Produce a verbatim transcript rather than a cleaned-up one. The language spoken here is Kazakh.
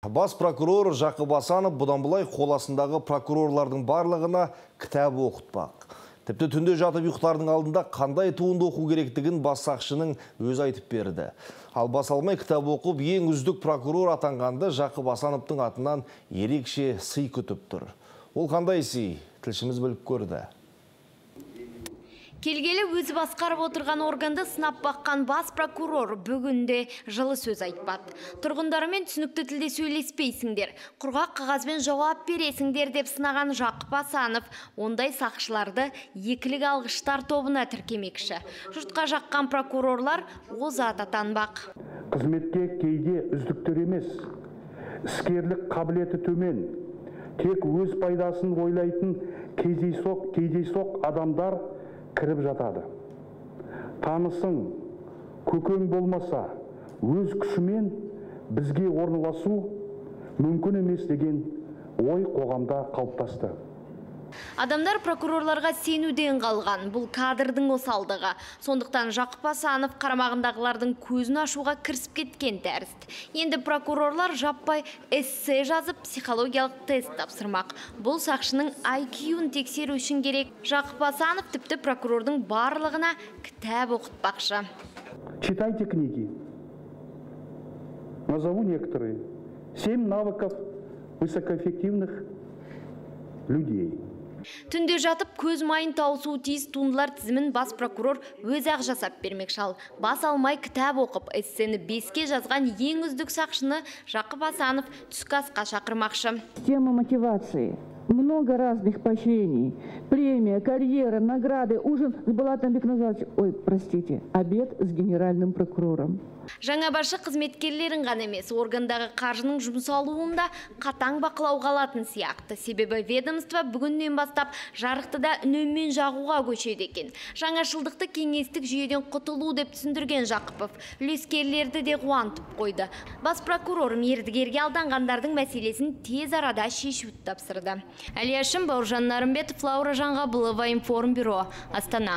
Бас прокурор Жақып Асанов бұдан былай қоласындағы прокурорлардың барлығына кітап оқытпақ. Тіпті түнде жатып ұйықтардың алдында қандай туынды оқу керектігін бас сақшының өзі айтып берді. Ал бас алмай кітап оқып, ең үздік прокурор атанғанды Жақып Асановтың атынан ерекше сый күтіп тұр. Ол қандай сый? Тілшіміз біліп көрді. Келгелі өзі басқарып отырған органды сынап баққан бас прокурор бүгінде жылы сөз айтпады. Тұрғындарымен түсінікті тілде сөйлеспейсіңдер, құрғақ қағазбен жауап бересіңдер деп сынаған Жақып Асанов ондай сақшыларды екілік алғыштар тобына тіркемекші. Жұртқа жаққан прокурорлар озат атанбақ. Қызметке кейде үздіктер емес, іскерлік қабілеті төмен, тек өз пайдасын ойлайтын кездейсоқ кездейсоқ адамдар кіріп жатады. Танысың, көкең болмаса, өз күшімен бізге орналасу мүмкін емес деген ой қоғамда қалыптасты. Адамдар прокурорларға сенуден қалған, бұл кадрдың осалдығы. Сондықтан Жақып Асанов қарамағындағылардың көзін ашуға кірісіп кеткен тәрізді. Енді прокурорлар жаппай эссе жазып, психологиялық тест тапсырмақ. Бұл сақшының ай кью-ін тексеру үшін керек. Жақып Асанов тіпті прокурордың барлығына кітап оқытпақшы. Читайте книги. Назову некоторые. Семь навыков высокоэффективных людей. Түнде жатып көз майын тауысу тиіс туындылар тізімін бас прокурор өз ақ жасап бермек шал. Бас алмай кітап оқып, эссені беске жазған ең үздік сақшыны Жақып Асанов түскі асқа шақырмақшы. Тема мотивации. Много разных поощрений. Премия, карьера, награды, ужин с Булатом Бекназаровичем. Ой, простите, обед с генеральным прокурором. Жаңа басшы қызметкерлерін ғана емес, органдағы қаржының жұмсалуында қатаң бақылауға алатын сияқты. Себебі ведомство бүгіннен бастап жарықтыда үнеммен жағуға көшеді екен. Жаңашылдықты кеңестік жүйеден құтылу деп түсіндірген Жақыпов үлескерлерді де қуантып қойды. Бас прокурор мердігерге алданғандардың мәселесін тез арада шешуді тапсырды. Әлияшым, Бауыржан Нарымбетов, Лаура Жанғабылова, Информбюро, Астана.